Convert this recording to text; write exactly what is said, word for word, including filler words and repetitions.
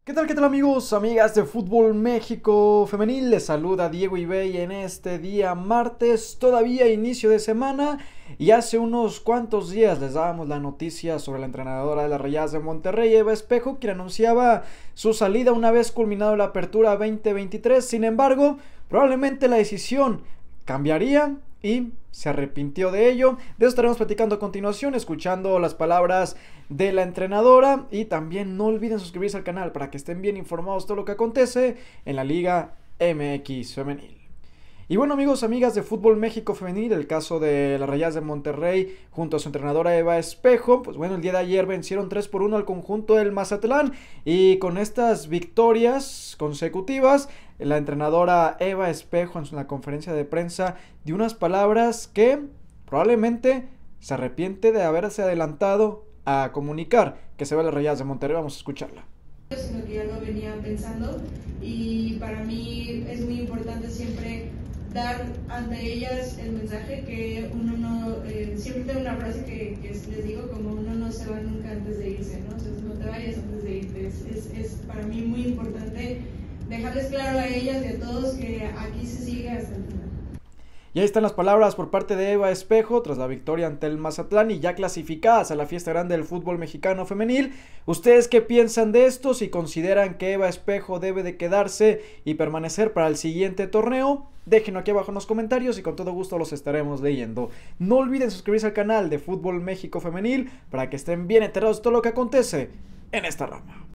¿Qué tal, qué tal amigos, amigas de Fútbol México Femenil? Les saluda Diego Ibey en este día martes, todavía inicio de semana, y hace unos cuantos días les dábamos la noticia sobre la entrenadora de las Rayadas de Monterrey, Eva Espejo, quien anunciaba su salida una vez culminado la apertura veinte veintitrés. Sin embargo, probablemente la decisión cambiaría y se arrepintió de ello. De eso estaremos platicando a continuación, escuchando las palabras de la entrenadora, y también no olviden suscribirse al canal para que estén bien informados de todo lo que acontece en la Liga M X Femenil. Y bueno, amigos, amigas de Fútbol México Femenil, el caso de las Rayadas de Monterrey junto a su entrenadora Eva Espejo, pues bueno, el día de ayer vencieron tres por uno al conjunto del Mazatlán, y con estas victorias consecutivas, la entrenadora Eva Espejo en la conferencia de prensa dio unas palabras que probablemente se arrepiente de haberse adelantado a comunicar que se va a las Rayadas de Monterrey. Vamos a escucharla. Sino que ya lo venía pensando, y para mí es muy importante siempre dar ante ellas el mensaje que uno no, eh, siempre tengo una frase que, que les digo, como uno no se va nunca antes de irse, ¿no? O sea, no te vayas antes de irte. Es, es, es para mí muy importante dejarles claro a ellas y a todos que aquí se sigue hasta el final. Y ahí están las palabras por parte de Eva Espejo tras la victoria ante el Mazatlán y ya clasificadas a la fiesta grande del fútbol mexicano femenil. ¿Ustedes qué piensan de esto? Si consideran que Eva Espejo debe de quedarse y permanecer para el siguiente torneo, déjenlo aquí abajo en los comentarios y con todo gusto los estaremos leyendo. No olviden suscribirse al canal de Fútbol México Femenil para que estén bien enterados de todo lo que acontece en esta rama.